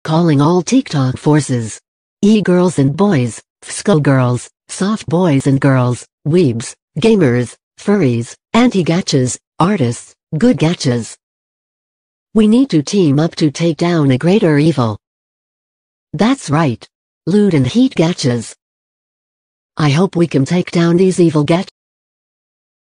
calling all TikTok forces. E-girls and boys, FSCO girls, soft boys and girls, weebs, gamers, furries, anti-gachas, artists, good gachas. We need to team up to take down a greater evil. That's right. Loot and heat gachas. I hope we can take down these evil